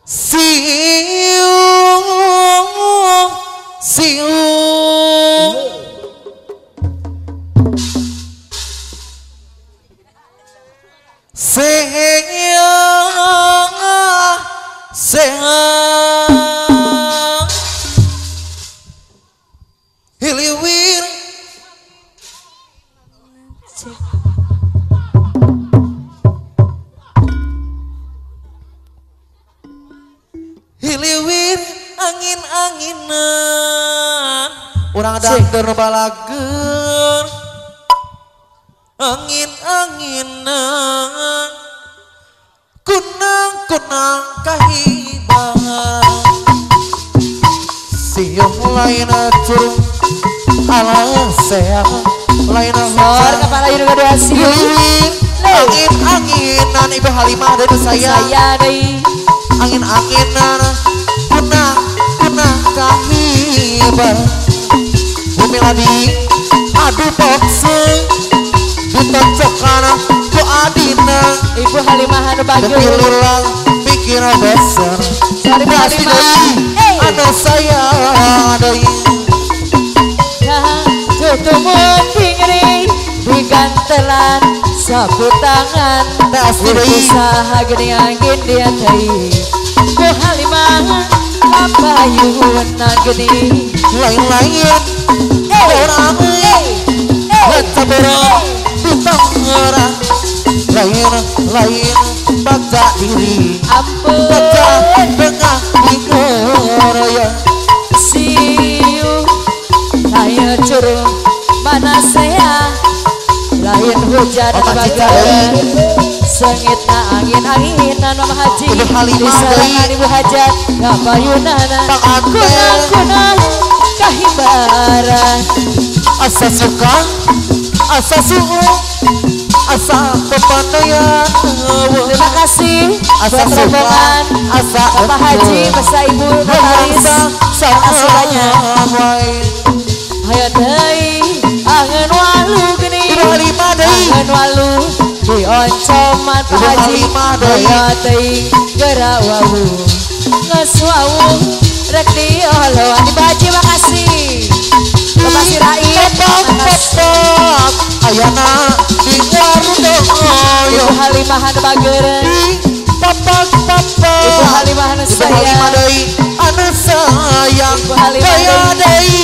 Siung siung seang hiliwir hiliwir angin-anginan urang dangdeur balageun angin-anginan kunang-kunang kahibangan siung lain curug ala seang lain sor kepala yuk kedua siung angin-anginan ibu Halimah dan saya deui angin-anginan kunang-kunang kahibangan bumi ladi adu boxe ditocokan ku adina ibu Halimah anu bagus kepilulang pikir besar sorry Bu Halimah anu saya deui tutumun pingri digantelan sapu tangan usaha geuning angin dia teh Bu Halimah kapayun geuning lain-lain orang Lecabora ditenggeran lain-lain baca diri ampun baca tengah digoraya siu ayo curug mana saya lain hujan bagai sengitna angin-anginan Mama Haji disarangan Ibu Hajat kapayunana kunang-kunang kahimbaran asa suka asa suhu asa pepandaian terima kasih asa buat rombongan asa Bapak Haji beserta Ibu Notaris terima kasih banyak ayo deui angen walu geuning Ibu Halimah deui angen walu dioncoman Pak Haji ayo deui geura wawu geus wawu rek dioloan Ibu Haji makasih Bapak Sirait makasih ayana di warung Ibu Halimah anu bageureun papak Ibu Halimah anu Ibu sayang Halimah deui anu sayang Ibu Halimah daya deui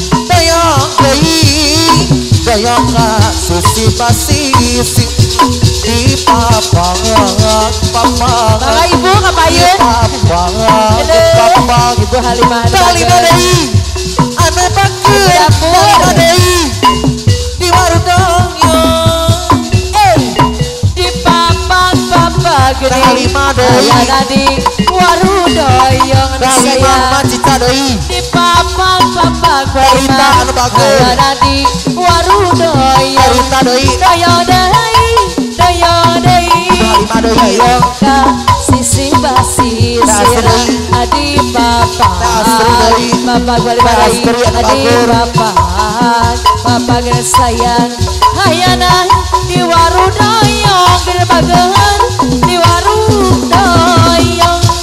daya ka susi pasisi di papak Mangga Ibu kapayun papak Ibu Halimah anu Halimah bageureun deui anu bageureun Halimah deui di warung di papak geuning Halimah deui ayana di warudoyong anu Halimah sayang macita deui di papak Harita anu bagus ayana di warudoyong Harita deui doyo deui Halimah deui doyong ka sisi basi sira adi papak bali adi papak geus sayang hayana di warudoyong geus bageun di warudoyong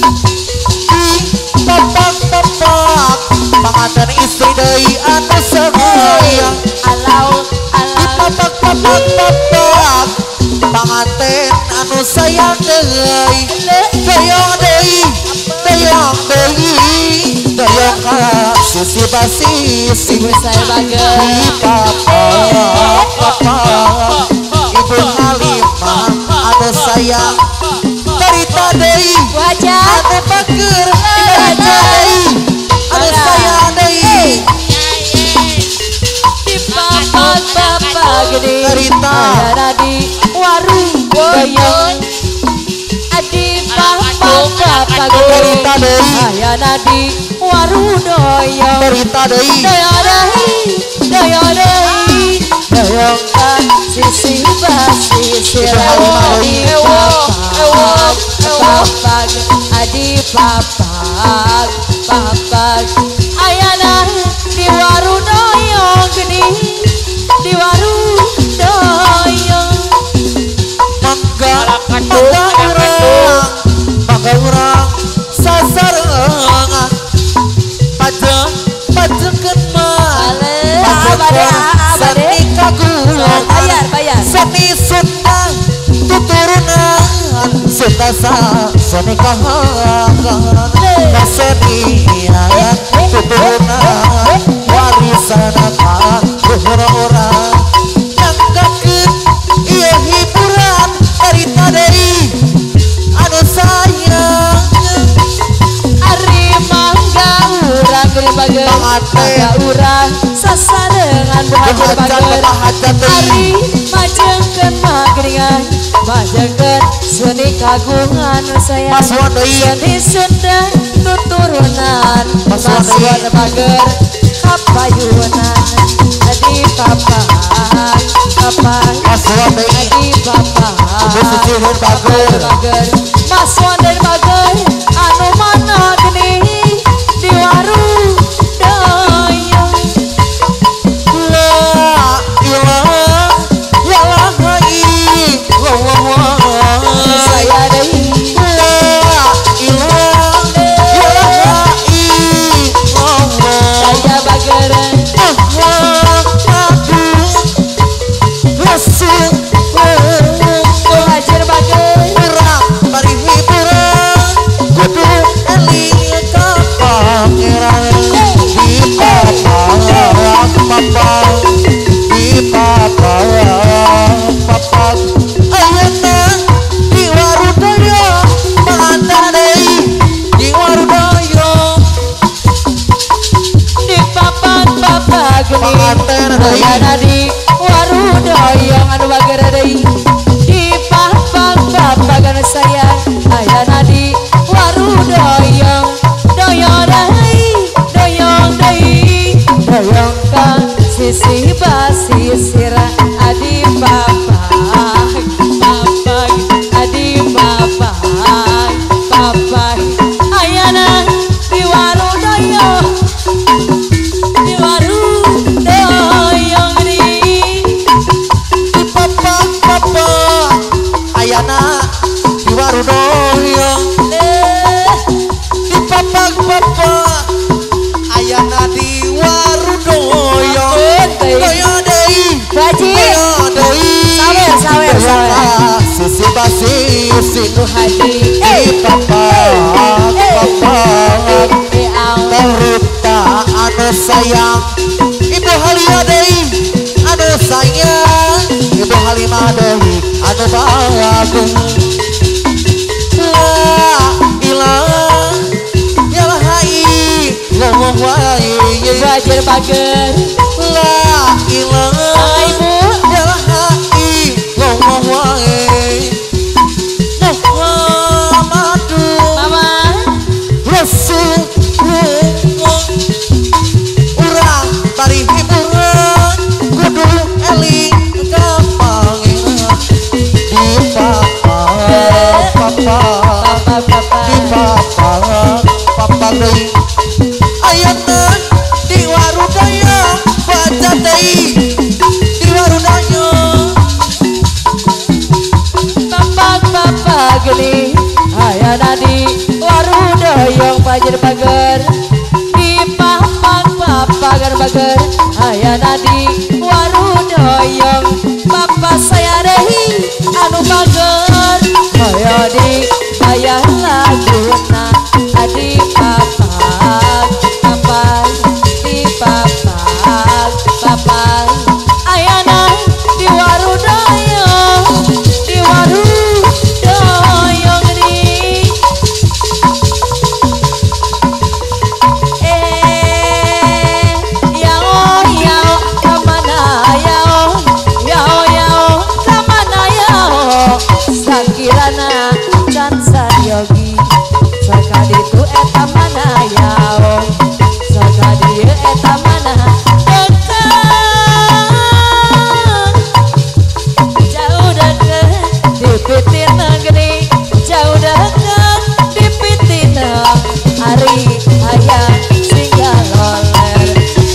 papak panganten istri deui anu sayang alau papak panganten anu sayang deui doyong deui doyong ka susi basisi ibu saya bageun di papak Ibu Halimah anu sayang cerita deui wajah anu bageur cerita deui anu sayang deui di papak gede cerita ayana di warudoyong adi papak gede cerita deui ayana di warudoyong cerita deui doyong ka sisi basi sira di papak adi papak ayana di warudoyong geuning di warudoyong mangga urang seni kagungan bayar seni Sunda tuturunan Sunda seni kagungan kesenian tuturunan warisan orang-orang nyanggakeun ieu hiburan cerita deui anu sayang Ari mangga urang gede bager mangga urang sasarengan bahagia bager Ari majengkeun mageringan majengkeun seni kagungan sayang seni Sunda tuturunan masuan bager kapayunan adi papa adi papa bager masuan dari bager anu mana geni di warung dayang la ilaha illallah saya deui la ilaha illallah saya bager hajar bager urang bari hiburan kudu eling ka pangeran di papa ayeuna di warudaya mangan deui di warudaya di papan geni mangan deui ayana di warudoyong anu bager deui di papan gana sayang ayana di warudoyong doyong deui doyong ka sisi basisir adi papa adi papa ayana di warudoyong di papa ayana di warudaya di papa ayana di warudaya doyo deui Baji sawer sisi basisi hati di papa terita anu sayang Ibu Halia deui anu sayang Ibu Halimah deui anu bagus la ilaha illallah bajer bager la ilaha illallah Muhammadur mama Rasulullah urang bari hiburan kudu eling ka pangeran di papa di papa deui ayeuna di warudaya baca deui di warudaya papa geni ayana di warudoyong bajer bager di papan bager ayana di warudoyong papa saya deui anu bager kaya di bayar laguna adi papa di papa ayana di warudoyong geni yao kamana yao kamana yao sakirana can saryogi sakaditu eta mana yao sakadieu eta mana jauh deket di pitina geni jauh deket di pitina hari hayang singgah loler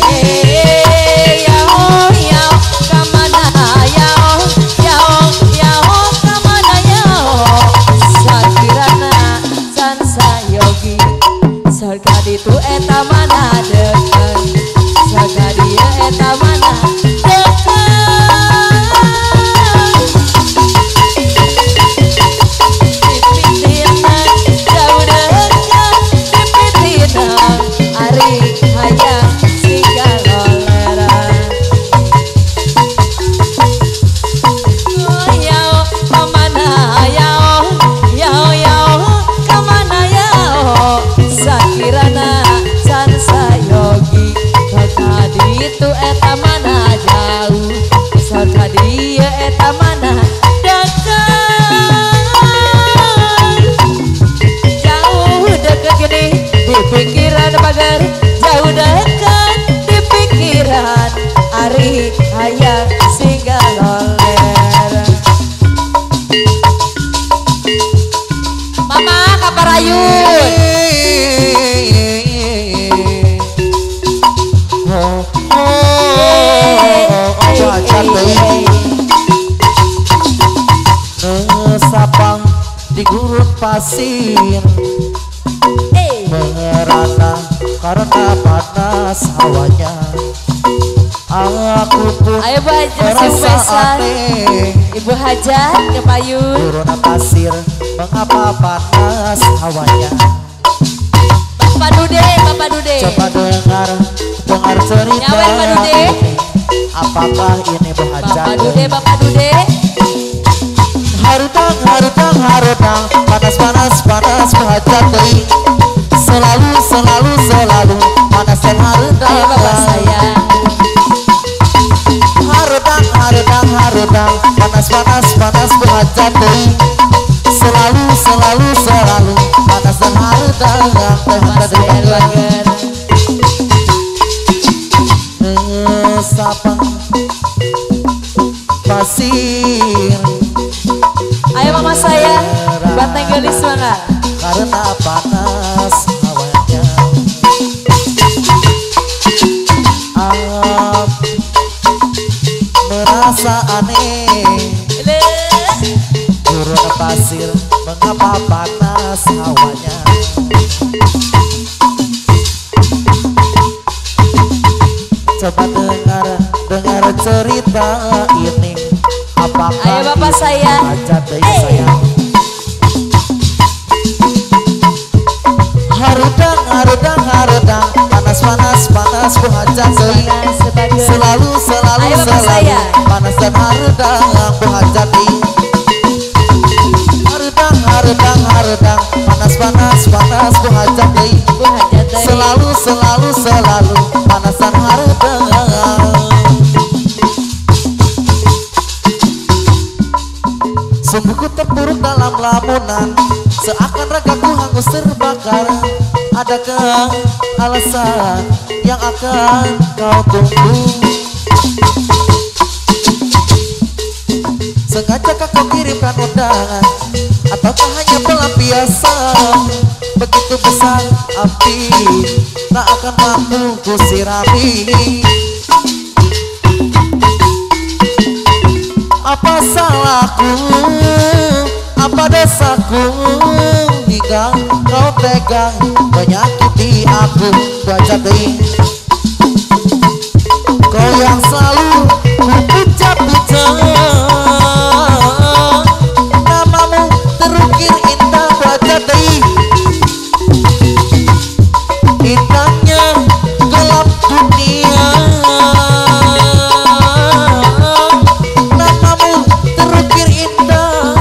yao kamana yao kamana yao bahajat deui sapang di gurun pasir merana karena panas hawanya. Aku pun ayo Bu Haji masih merasa besan. aneh Ibu Hajat ke payun. gurun pasir mengapa panas hawanya. Bapak Dude, Bapak Dude. Coba dengar cerita Nyawer, Pak Dude. ini. Apakah ini bahajat Bapak Dude, Bapak Dude. harudang panas bahajat deui selalu panas dan harudang. Ayo Bapak sayang. Harudang panas bahajat deui selalu panas dan harudang. Bapak sayang banget. Sapang pasir Ayo mama sayang. Banteng gelis banget. karena panas hawanya. Merasa aneh gurun pasir mengapa panas hawanya. Coba dengar cerita ini. Apakah Ayo Bapak sayang. bahajat deui sayang. Harudang panas bahajat deui Panas sebagai. selalu Ayo, Bapak sayang. panas dan harudang bahajat deui. Harudang panas bahajat deui Bu Hajat dari. selalu panas dan harudang. Sungguhku terpuruk dalam lamunan, seakan ragaku hangus terbakar. Adakah alasan yang akan kau tunggu? Sengajakah kau kirimkan undangan, ataukah hanya pelampiasan? Begitu besar api, tak akan mampu ku sirami. Apa salahku, apa dosaku, hingga kau tega menyakiti aku. Bahajat deui kau yang selalu ku puja-puja, namamu terukir indah. Bahajat deui indahnya gelap dunia, namamu terukir indah.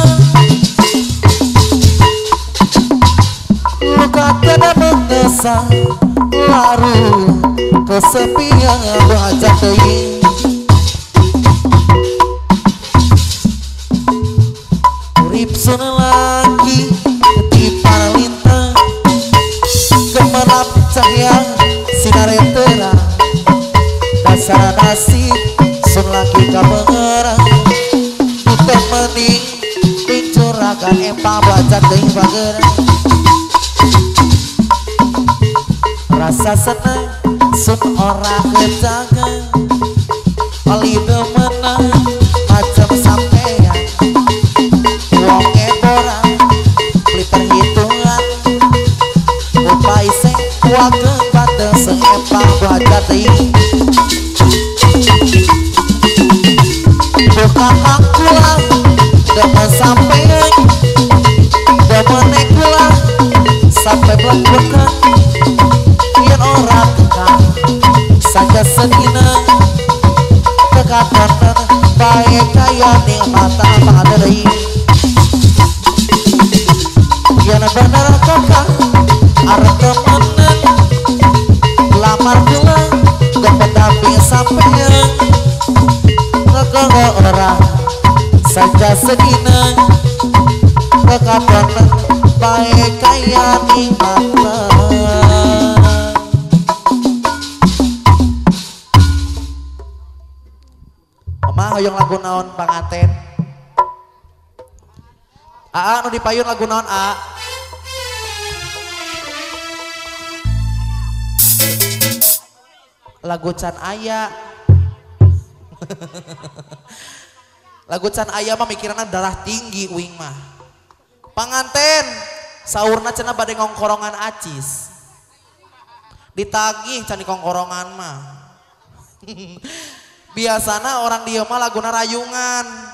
Luka tiada mengesah, larut kesepian. Bahajat deui urip lagi ketipan lintang, gemerlap cahaya sinar terang. Dasar nasib sun lagi kabengerang, ditemani dincurahkan empang. Bahajat deui bageurang rasa senang sun ora kejangan, oli demenang macam sampean. Wonge borang beli perhitungan, upah iseng kuatkeun bateu seempang. Bahajat deui bukan akulah demen sampean, demen kula sampai blek-blekan. Yen ora tekan saja sedina kekatonan bae kaya nikmata pada deui. Yen bener kakak arep temenan lamar kula dapat tapi sampean ngekoro ora saja sedina kekatonan bae kaya nikmata. Hoyong lagu naon panganten? Aa nu dipayun lagu naon A? Lagu can aya. Lagu can aya mah mikirna darah tinggi uing mah. Panganten saurna cenah bade ngongkorongan acis. Ditagih can di kongkorongan mah. Biasana orang dia mah laguna rayungan.